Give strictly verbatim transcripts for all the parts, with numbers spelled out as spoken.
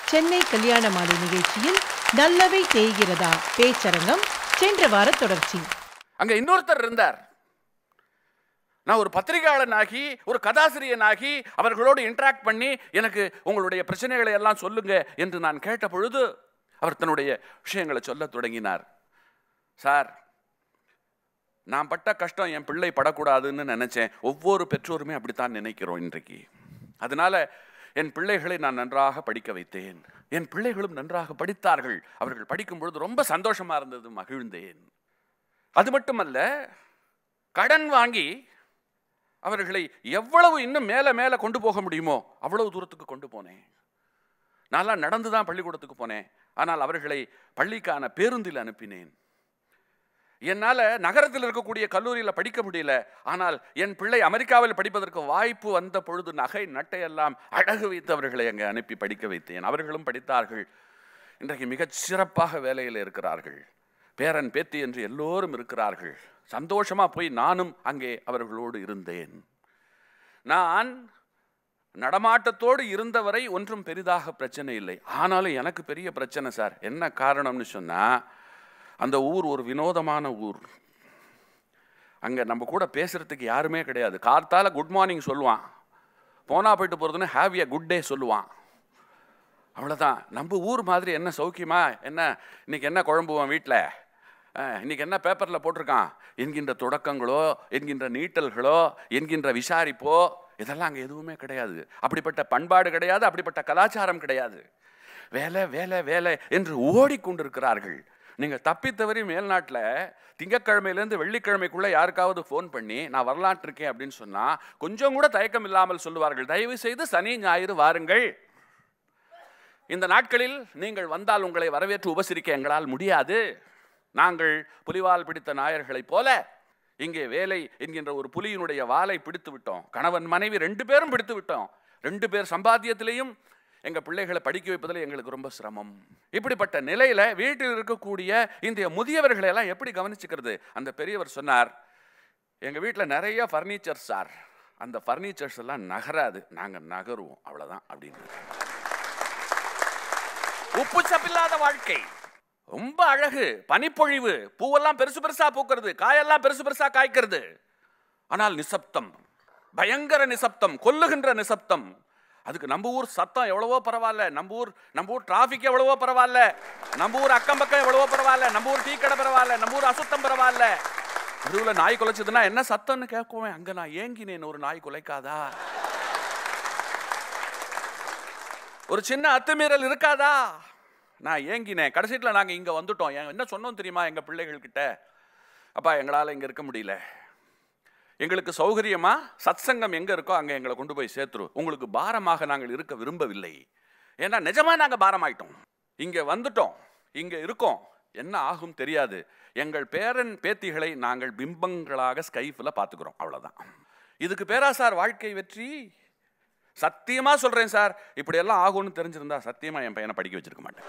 சென்னை கல்யாணமாலை நிகழ்ச்சியில் நல்லவை தேய்கிறதா பேச்சரங்கம் சென்ற வார தொடர்ச்சி. அங்க இன்னொருத்தர் இருந்தார். நான் ஒரு பத்திரிகையாளனாகி ஒரு கதாசிரியனாகி அவர்களோடு இன்டராக்ட் பண்ணி எனக்கு உங்களுடைய பிரச்சனைகளை எல்லாம் சொல்லுங்க என்று நான் கேட்ட பொழுது அவர் தன்னுடைய விஷயங்களை சொல்ல தொடங்கினார். சார், நான் பட்ட கஷ்டம் என் பிள்ளை படக்கூடாதுன்னு நினைச்சேன். ஒவ்வொரு பெற்றோருமே அப்படித்தான் நினைக்கிறோம் இன்றைக்கு. அதனால என் பிள்ளைகளை நான் நன்றாக படிக்க வைத்தேன். என் பிள்ளைகளும் நன்றாக படித்தார்கள். அவர்கள் படிக்கும் பொழுது ரொம்ப சந்தோஷமா இருந்தது, மகிழ்ந்தேன். அது மட்டுமல்ல, கடன் வாங்கி அவர்களை எவ்வளவு இன்னும் மேல மேல கொண்டு போக முடியுமோ அவ்வளவு தூரத்துக்கு கொண்டு போனேன். நான்லாம் நடந்துதான் பள்ளிக்கூடத்துக்கு போனேன். ஆனால் அவர்களை பள்ளிக்கான பேருந்தில் அனுப்பினேன். என்னால் நகரத்தில் இருக்கக்கூடிய கல்லூரியில் படிக்க முடியல. ஆனால் என் பிள்ளை அமெரிக்காவில் படிப்பதற்கு வாய்ப்பு வந்த பொழுது நகை நட்டையெல்லாம் அழகு வைத்தவர்களை அங்கே அனுப்பி படிக்க வைத்தேன். அவர்களும் படித்தார்கள். இன்றைக்கு மிகச் சிறப்பாக வேலையில் இருக்கிறார்கள். பேரன் பேத்தி என்று எல்லோரும் இருக்கிறார்கள். சந்தோஷமா போய் நானும் அங்கே அவர்களோடு இருந்தேன். நான் நடமாட்டத்தோடு இருந்தவரை ஒன்றும் பெரிதாக பிரச்சனை இல்லை. ஆனாலும் எனக்கு பெரிய பிரச்சனை சார். என்ன காரணம்னு சொன்னா, அந்த ஊர் ஒரு வினோதமான ஊர். அங்கே நம்ம கூட பேசுறதுக்கு யாருமே கிடையாது. கார்த்தால குட் மார்னிங் சொல்லுவான், போனா போயிட்டு போகிறதுன்னு ஹாவ் எ குட் டே சொல்லுவான். அவ்வளோதான். நம்ம ஊர் மாதிரி என்ன சௌக்கியமா, என்ன இன்னைக்கு என்ன குழம்புவான் வீட்டில், இன்னைக்கு என்ன பேப்பரில் போட்டிருக்கான் என்கின்ற தொடக்கங்களோ என்கின்ற நீட்டல்களோ என்கின்ற விசாரிப்போ இதெல்லாம் அங்கே எதுவுமே கிடையாது. அப்படிப்பட்ட பண்பாடு கிடையாது, அப்படிப்பட்ட கலாச்சாரம் கிடையாது. வேலை வேலை வேலை என்று ஓடிக்கொண்டிருக்கிறார்கள். நீங்கள் தப்பித்தவரி மேல்நாட்டில் திங்கக்கிழமையிலேருந்து வெள்ளிக்கிழமைக்குள்ளே யாருக்காவது ஃபோன் பண்ணி நான் வரலாற்று இருக்கேன் அப்படின்னு சொன்னால் கொஞ்சம் கூட தயக்கம் இல்லாமல் சொல்லுவார்கள், தயவு செய்து சனி ஞாயிறு வாருங்கள். இந்த நாட்களில் நீங்கள் வந்தால் உங்களை வரவேற்று உபசரிக்க எங்களால் முடியாது. நாங்கள் புலிவால் பிடித்த நாயர்களைப் போல இங்கே வேலை என்கின்ற ஒரு புலியினுடைய வாலை பிடித்து விட்டோம். கணவன் மனைவி ரெண்டு பேரும் பிடித்து விட்டோம். ரெண்டு பேர் சம்பாத்தியத்திலையும் எங்கள் பிள்ளைகளை படிக்க வைப்பதில் எங்களுக்கு ரொம்ப சிரமம். இப்படிப்பட்ட நிலையில் வீட்டில் இருக்கக்கூடிய இந்த முதியவர்களை எல்லாம் எப்படி கவனிச்சுக்கிறது? அந்த பெரியவர் சொன்னார், எங்கள் வீட்டில் நிறைய ஃபர்னிச்சர்ஸ் சார், அந்த ஃபர்னிச்சர்ஸ் எல்லாம் நகராது, நாங்கள் நகருவோம், அவ்வளோதான் அப்படின்னு. உப்பு சப்பில்லாத வாழ்க்கை, ரொம்ப அழகு, பனிப்பொழிவு, பூவெல்லாம் பெருசு பெருசா பூக்கிறது, காயெல்லாம் பெருசு பெருசா காய்க்கிறது. ஆனால் நிசப்தம், பயங்கர நிசப்தம், கொல்லுகின்ற நிசப்தம். அதுக்கு நம்ம ஊர் சத்தம் எவ்வளவோ பரவாயில்ல, நம்ம ஊர் நம்ம ஊர் டிராபிக் எவ்வளவோ பரவாயில்ல, நம்ம ஊர் அக்கம் பக்கம் எவ்வளவோ பரவாயில்ல, நம்ம ஊர் டீ கடை பரவாயில்ல, நம்ம ஊர் அசுத்தம் பரவாயில்ல. நடுவுல நாய் குலைச்சதுன்னா என்ன சத்தம்னு கேட்குவேன். அங்க நான் ஏங்கினேன், ஒரு நாய் குலைக்காதா? ஒரு சின்ன அத்துமீறல் இருக்காதா? நான் ஏங்கினேன். கடைசியில் நாங்கள் இங்கே வந்துட்டோம். என்ன சொன்னோம் தெரியுமா எங்கள் பிள்ளைகள்கிட்ட? அப்பா, எங்களால் இங்கே இருக்க முடியல, எங்களுக்கு சௌகரியமா சத்சங்கம் எங்கே இருக்கோ அங்கே எங்களை கொண்டு போய் சேர்த்துரு, உங்களுக்கு பாரமாக நாங்கள் இருக்க விரும்பவில்லை. ஏன்னா நிஜமாக நாங்கள் பாரமாயிட்டோம், இங்கே வந்துட்டோம், இங்கே இருக்கோம், என்ன ஆகும் தெரியாது. எங்கள் பேரன் பேத்திகளை நாங்கள் பிம்பங்களாக ஸ்கைஃபில் பார்த்துக்கிறோம், அவ்வளோதான். இதுக்கு பேரா சார் வாழ்க்கை வெற்றி? சத்தியமா சொல்றேன் சார், இப்படி எல்லாம் ஆகும்னு தெரிஞ்சிருந்தா சத்தியமா என் பையனை படிக்க வச்சிருக்க மாட்டேன்.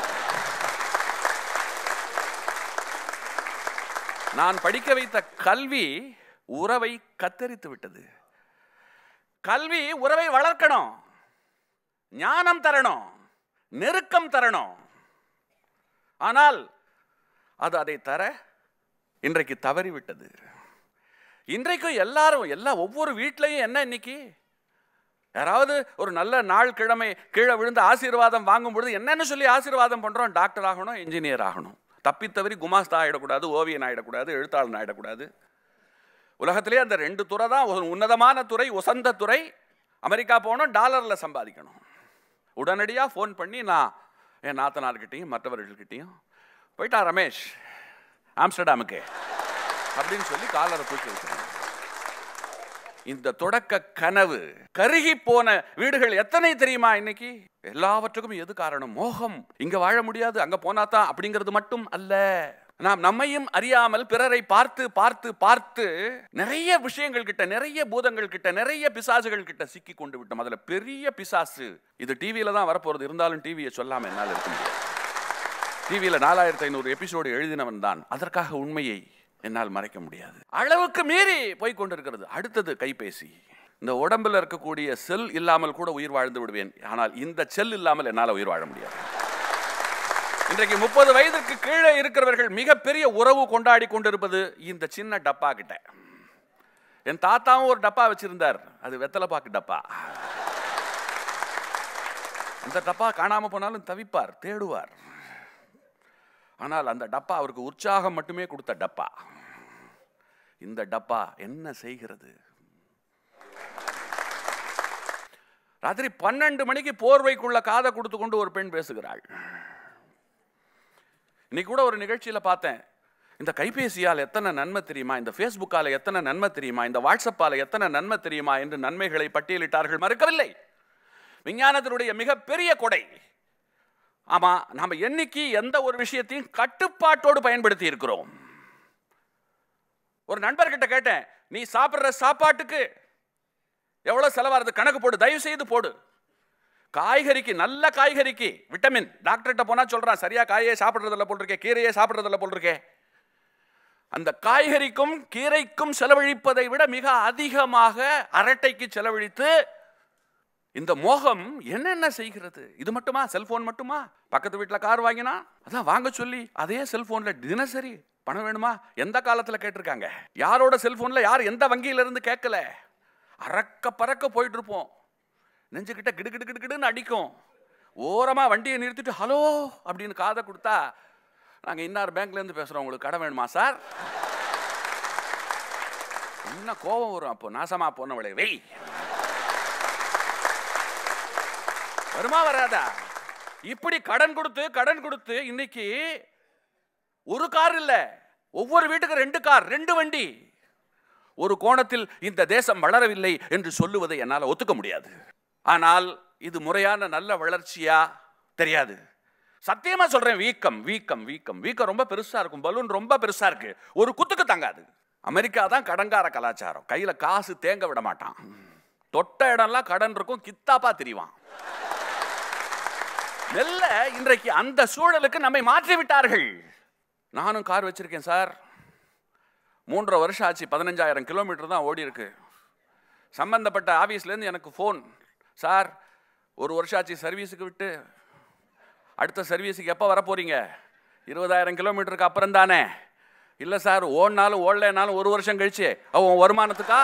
நான் படிக்க வைத்த கல்வி உறவை கத்தரித்து விட்டது. கல்வி உறவை வளர்க்கணும், ஞானம் தரணும், நெருக்கம் தரணும். ஆனால் அது அதை தர இன்றைக்கு தவறிவிட்டது. இன்றைக்கும் எல்லாரும் எல்லா ஒவ்வொரு வீட்லையும் என்ன, இன்னைக்கு யாராவது ஒரு நல்ல நாள் கிழமை கீழே விழுந்து ஆசீர்வாதம் வாங்கும் பொழுது என்னன்னு சொல்லி ஆசீர்வாதம் பண்றோம்? டாக்டர் ஆகணும், இன்ஜினியர் ஆகணும், தப்பித்தவரி குமாஸ்தா ஆயிடக்கூடாது, ஓவியன் ஆயிடக்கூடாது, எழுத்தாளன் ஆயிடக்கூடாது. உலகத்திலே அந்த ரெண்டு துறை தான் ஒரு உன்னதமான துறை, உசந்த துறை. அமெரிக்கா போகணும், டாலரில் சம்பாதிக்கணும். உடனடியாக ஃபோன் பண்ணி நான் என் நாத்தனார்கிட்டையும் மற்றவர்கள்கிட்டையும் போயிட்டா ரமேஷ் ஆம்ஸ்டர்டாமுக்கு அப்படின்னு சொல்லி காலரை தூக்கி வைக்கிறேன். இந்த தொடக்க கனவு கருகி போன வீடுகள் எத்தனை தெரியுமா இன்னைக்கு? எல்லாவற்றுக்கும் எது காரணம்? மோகம். இங்க வாழ முடியாது, அங்க போனாதான் அப்படிங்கிறது மட்டும் அல்ல. நாம் நம்மையும் அறியாமல் பிறரை பார்த்து பார்த்து பார்த்து நிறைய விஷயங்கள் கிட்ட, நிறைய பூதங்கள் கிட்ட, நிறைய பிசாசுகள் கிட்ட சிக்கி கொண்டு விட்டோம். அதுல பெரிய பிசாசு இது டிவியில தான் வரப்போறது. இருந்தாலும் டிவியை சொல்லாம என்னால் இருக்க முடியாது. டிவியில நாலாயிரத்தி ஐநூறு எபிசோடு எழுதினவன் தான். அதற்காக உண்மையை என்னால் மறைக்க முடியாது. அளவுக்கு மீறி போய் கொண்டிருக்கிறது. அடுத்தது கைபேசி. இந்த உடம்பில் இருக்கக்கூடிய செல் இல்லாமல் கூட உயிர் வாழ்ந்து விடுவேன், ஆனால் இந்த செல் இல்லாமல் என்னால் உயிர் வாழ முடியாது. இன்றைக்கு முப்பது வயதுக்கு கீழே இருக்கிறவர்கள் மிகப்பெரிய உறவு கொண்டாடி கொண்டிருப்பது இந்த சின்ன டப்பா கிட்ட. என் தாத்தாவும் ஒரு டப்பா வச்சிருந்தார், அது வெத்தலைப்பாக்கு டப்பா. அந்த டப்பா காணாம போனாலும் தவிப்பார், தேடுவார். ஆனால் அந்த டப்பா அவருக்கு உற்சாகம் மட்டுமே கொடுத்த டப்பா. இந்த டப்பா என்ன செய்கிறது? ராத்திரி பன்னெண்டு மணிக்கு போர்வைக்குள்ள காதை கொடுத்து கொண்டு ஒரு பெண் பேசுகிறாள். இன்னைக்கு கூட ஒரு நிகழ்ச்சியில பார்த்தேன், இந்த கைபேசியால் எத்தனை நன்மை தெரியுமா, இந்த ஃபேஸ்புக்கால எத்தனை நன்மை தெரியுமா, இந்த வாட்ஸ்அப்பால எத்தனை நன்மை தெரியுமா என்று நன்மைகளை பட்டியலிட்டார்கள். மறுக்கவில்லை, விஞ்ஞானத்தினுடைய மிகப்பெரிய கொடை. ஆமா, நாம என்னைக்கு எந்த ஒரு விஷயத்தையும் கட்டுப்பாட்டோடு பயன்படுத்தி இருக்கிறோம். ஒரு நண்பர்கிட்ட கேட்டேன், நீ சாப்பிடுற சாப்பாட்டுக்கு எவ்வளவு செலவாகிறது கணக்கு போடு, தயவு செய்து போடு. காய்கறிக்கு, நல்ல காய்கறிக்கு விட்டமின், டாக்டர்கிட்ட போனா சொல்றான், சரியா காயே சாப்பிடுறதில்ல போட்டிருக்கே, கீரையே சாப்பிடுறதில்ல போட்டிருக்கே. அந்த காய்கறிக்கும் கீரைக்கும் செலவழிப்பதை விட மிக அதிகமாக அரட்டைக்கு செலவழித்து இந்த மோகம் என்னென்ன செய்கிறது? இது மட்டுமா? செல்போன் மட்டுமா? பக்கத்து வீட்டில் கார் வாங்கினா அதான் வாங்க சொல்லி அதே செல்போன்ல தினசரி பணம் வேணுமா? எந்த காலத்தில் கேட்டிருக்காங்க? யாரோட செல்போன்ல யார் எந்த வங்கியில இருந்து கேட்கல. அறக்க பறக்க போயிட்டு இருப்போம், நெஞ்சுக்கிட்ட கிடு கிடு கிடு கிடுன்னு அடிக்கும். ஓரமா வண்டியை நிறுத்திட்டு ஹலோ அப்படின்னு காதை கொடுத்தா, நாங்க இன்னார் பேங்க்ல இருந்து பேசுறோம், உங்களுக்கு கடன் வேணுமா சார்? என்ன கோபம் வரும் அப்போ, நாசமா போனவளே வெய். வருமா வராதா? இப்படி கடன் கொடுத்து கடன் கொடுத்து இன்னைக்கு ஒரு கார் இல்ல, ஒவ்வொரு வீட்டுக்கு ரெண்டு கார், ரெண்டு வண்டி. ஒரு கோணத்தில் இந்த தேசம் வளரவில்லை என்று சொல்லுவதை என்னால் ஒத்துக்க முடியாது. ஆனால் இது முறையான நல்ல வளர்ச்சியா தெரியாது. சத்தியமா சொல்றேன், வீக்கம் வீக்கம் வீக்கம் வீக்கம் ரொம்ப பெருசா இருக்கும். பலூன் ரொம்ப பெருசா இருக்கு, ஒரு குத்துக்கு தங்காது. அமெரிக்கா தான் கடன்கார கலாச்சாரம், கையில காசு தேங்க விட மாட்டான். தொட்ட இடம்லாம் கடன் இருக்கும், கித்தாப்பா திரிவான். நெல்ல இன்றைக்கு அந்த சூழலுக்கு நம்மை மாற்றி விட்டார்கள். நானும் கார் வச்சிருக்கேன் சார், மூன்றரை வருஷம் ஆச்சு, பதினஞ்சாயிரம் கிலோமீட்டர் தான் ஓடி இருக்கு. சம்பந்தப்பட்ட ஆஃபீஸ்லேருந்து எனக்கு ஃபோன், சார் ஒரு வருஷம் ஆச்சு சர்வீஸுக்கு விட்டு, அடுத்த சர்வீஸுக்கு எப்போ வர போறீங்க? இருபதாயிரம் கிலோமீட்டருக்கு அப்புறம் தானே. இல்லை சார், ஓடினாலும் ஓடலைனாலும் ஒரு வருஷம் கழிச்சு. அவன் வருமானத்துக்கா?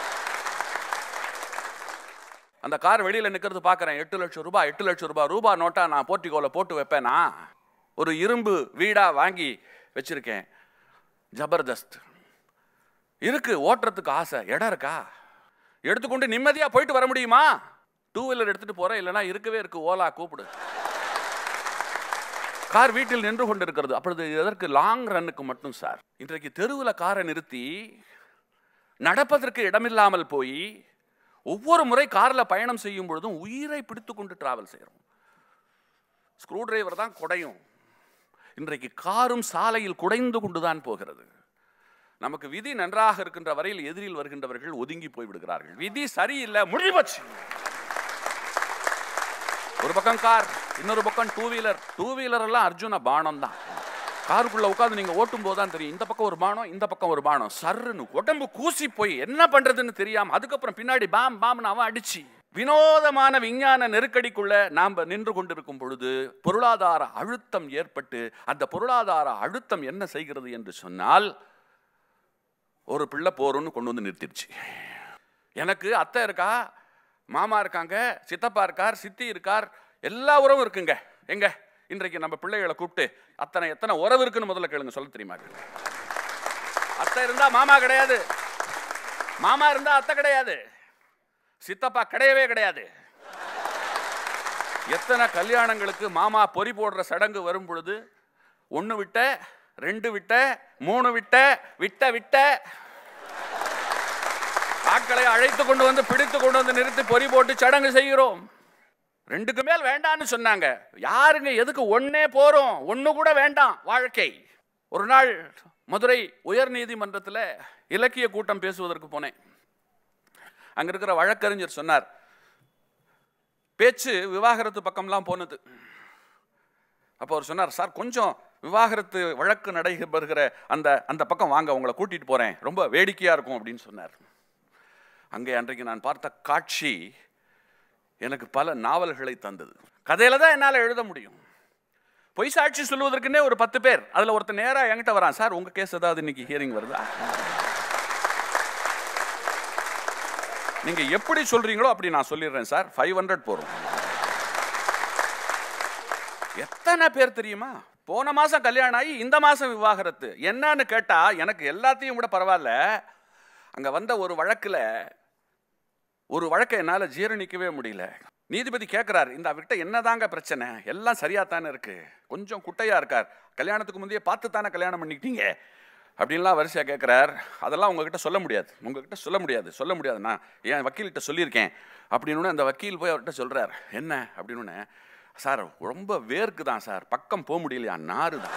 அந்த கார் வெளியில் நிற்கிறது பார்க்குறேன், எட்டு லட்சம் ரூபாய் எட்டு லட்சம் ரூபாய் ரூபா நோட்டா நான் போர்ட்டிகோவில் போட்டு வைப்பேனா? ஒரு இரும்பு வீடாக வாங்கி வச்சிருக்கேன், ஜபர்தஸ்த் இருக்கு, ஓட்டுறதுக்கு ஆசை. இடம் இருக்கா? எடுத்துக்கொண்டு நிம்மதியாக போயிட்டு வர முடியுமா? டூ வீலர் எடுத்துட்டு போறேன், இல்லைனா இருக்கவே இருக்கு, ஓலா கூப்பிடு. கார் வீட்டில் நின்று கொண்டு இருக்கிறது. அப்பொழுது எதற்கு? லாங் ரன்னுக்கு மட்டும் சார். இன்றைக்கு தெருவில் காரை நிறுத்தி நடப்பதற்கு இடமில்லாமல் போய் ஒவ்வொரு முறை காரில் பயணம் செய்யும் பொழுதும் உயிரை பிடித்து கொண்டு டிராவல் செய்கிறோம். ஸ்க்ரூ டிரைவர் தான் குடையும். இன்றைக்கு காரும் சாலையில் குடைந்து கொண்டுதான் போகிறது. நமக்கு விதி நன்றாக இருக்கின்ற வரையில் எதிரில் வருகின்றவர்கள் ஒதுங்கி போய் விடுகிறார்கள். விதி சரியில்லை, முடிவுச்சு. ஒரு பக்கம் கார், இன்னொரு பக்கம் டூ வீலர். டூ வீலர் எல்லாம் அர்ஜுன பானம் தான். காருக்குள்ள உட்காந்து நீங்க ஓட்டும் போதுதான் தெரியும், இந்த பக்கம் ஒரு பானம், இந்த பக்கம் ஒரு பானம். சர்ன்னு உடம்பு கூசி போய் என்ன பண்றதுன்னு தெரியாம அதுக்கப்புறம் பின்னாடி பாம் பாம்னு அவன் அடிச்சு. வினோதமான விஞ்ஞான நெருக்கடிக்குள்ள நாம் நின்று கொண்டிருக்கும் பொழுது பொருளாதார அழுத்தம் ஏற்பட்டு, அந்த பொருளாதார அழுத்தம் என்ன செய்கிறது என்று சொன்னால், ஒரு பிள்ளை போறோன்னு கொண்டு வந்து நிறுத்திடுச்சு. எனக்கு அத்தை இருக்கா, மாமா இருக்காங்க, சித்தப்பா இருக்கார், சித்தி இருக்கார், எல்லா உறவும் இருக்குங்க. எங்க இன்றைக்கு நம்ம பிள்ளைகளை கூப்பிட்டு அத்தனை எத்தனை உறவு இருக்குன்னு முதல்ல கேளுங்க, சொல்ல தெரியுமா? அத்தை இருந்தா மாமா கிடையாது, மாமா இருந்தா அத்தை கிடையாது, சித்தப்பா கிடையவே கிடையாது. எத்தனை கல்யாணங்களுக்கு மாமா பொறி போடுற சடங்கு வரும் பொழுது ஒன்னு விட்ட, ரெண்டு விட்ட, மூணு விட்ட, விட்ட விட்ட ஆட்களை அழைத்து கொண்டு வந்து பிடித்து கொண்டு வந்து நிறுத்தி பொறி போட்டு சடங்கு செய்கிறோம். ரெண்டுக்கு மேல் வேண்டான்னு சொன்னாங்க. யாருங்க எதுக்கு ஒன்னே போறோம், ஒன்னு கூட வேண்டாம் வாழ்க்கை. ஒரு நாள் மதுரை உயர் நீதிமன்றத்தில் இலக்கிய கூட்டம் பேசுவதற்கு போனேன். அங்க இருக்கிற வழக்கறிஞர் சொன்னார், பேச்சு விவாகரத்து பக்கம்லாம் போனது. அப்போ அவர் சொன்னார், சார் கொஞ்சம் விவாகரத்து வழக்கு நடைபெறுகிற அந்த அந்த பக்கம் வாங்க, உங்களை கூட்டிட்டு போறேன், ரொம்ப வேடிக்கையா இருக்கும் அப்படின்னு சொன்னார். அங்கே அன்றைக்கு நான் பார்த்த காட்சி எனக்கு பல நாவல்களை தந்தது. கதையில தான் என்னால் எழுத முடியும். பொய் சாட்சி சொல்லுவதற்குன்னே ஒரு பத்து பேர், அதில் ஒருத்தர் நேராக என்கிட்ட வரான், சார் உங்கள் கேஸ் ஏதாவது இன்னைக்கு ஹியரிங் வருதா, நீங்கள் எப்படி சொல்கிறீங்களோ அப்படி நான் சொல்லிடுறேன் சார், ஃபைவ் ஹண்ட்ரட் போகிறோம். எத்தனை பேர் தெரியுமா? போன மாதம் கல்யாணம் ஆகி இந்த மாதம் விவாகரத்து. என்னன்னு கேட்டால் எனக்கு எல்லாத்தையும் விட பரவாயில்ல, அங்கே வந்த ஒரு வழக்கில் ஒரு வழக்கை என்னால் ஜீரணிக்கவே முடியல. நீதிபதி கேட்குறார், இந்த அவர்கிட்ட என்னதாங்க பிரச்சனை, எல்லாம் சரியாக தானே இருக்குது, கொஞ்சம் குட்டையாக இருக்கார், கல்யாணத்துக்கு முந்தைய பார்த்து தானே கல்யாணம் பண்ணிக்கிட்டீங்க அப்படின்லாம் வரிசையாக கேட்குறார். அதெல்லாம் உங்ககிட்ட சொல்ல முடியாது, உங்ககிட்ட சொல்ல முடியாது சொல்ல முடியாது நான் என் வக்கீல்கிட்ட சொல்லியிருக்கேன் அப்படின்னு. அந்த வக்கீல் போய் அவர்கிட்ட சொல்கிறார், என்ன அப்படின்னு. சார் ரொம்ப வேர்க்கு தான் சார், பக்கம் போக முடியலையா, நாறு தான்.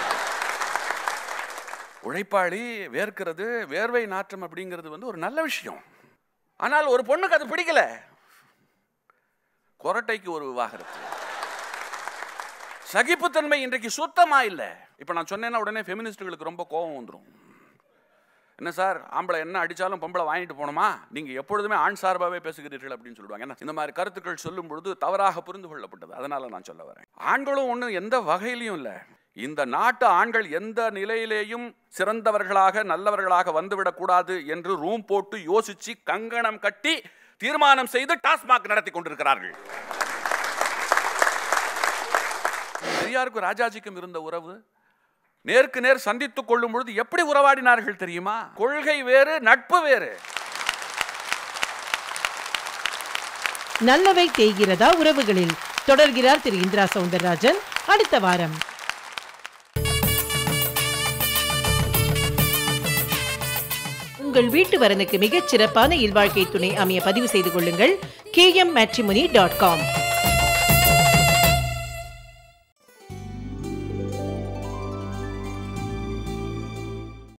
உழைப்பாளி வேர்க்கிறது, வேர்வை நாற்றம் அப்படிங்கிறது வந்து ஒரு நல்ல விஷயம். ஆனால் ஒரு பொண்ணுக்கு அது பிடிக்கல, கொரட்டைக்கு ஒரு விவாகரத்து. சகிப்புத்தன்மை இன்றைக்கு சுத்தமா இல்லை. இப்போ நான் சொன்னேன்னா உடனே ஃபெமினிஸ்டுகளுக்கு ரொம்ப கோபம் வந்துடும். என்ன சார் ஆம்பளை என்ன அடித்தாலும் பொம்பளை வாங்கிட்டு போகணுமா, நீங்கள் எப்பொழுதுமே ஆண் சார்பாகவே பேசுகிறீர்கள் அப்படின்னு சொல்லுவாங்க. என்ன இந்த மாதிரி கருத்துக்கள் சொல்லும் பொழுது தவறாக புரிந்து கொள்ளப்பட்டது, அதனால நான் சொல்ல வரேன். ஆண்களும் ஒன்றும் எந்த வகையிலையும் இல்லை. இந்த நாட்டு ஆண்கள் எந்த நிலையிலேயும் சிறந்தவர்களாக நல்லவர்களாக வந்துவிடக்கூடாது என்று ரூம் போட்டு யோசிச்சு கங்கணம் கட்டி தீர்மானம் செய்து டாஸ்மாக் நடத்தி கொண்டிருக்கிறார்கள். பெரியாருக்கும் ராஜாஜிக்கும் இருந்த உறவு நேருக்கு நேர் சந்தித்துக் கொள்ளும் பொழுது எப்படி உறவாடினார்கள் தெரியுமா? கொள்கை வேறு, நட்பு வேறு. நல்லவை தேய்கிறதா உறவுகளில் தொடர்கிறார் திரு இந்திரா சௌந்தரராஜன் அடுத்த வாரம். உங்கள் வீட்டு வரனுக்கு மிகச் சிறப்பான இல்வாழ்க்கை துணை அமைய பதிவு செய்து கொள்ளுங்கள் K M matrimony dot com.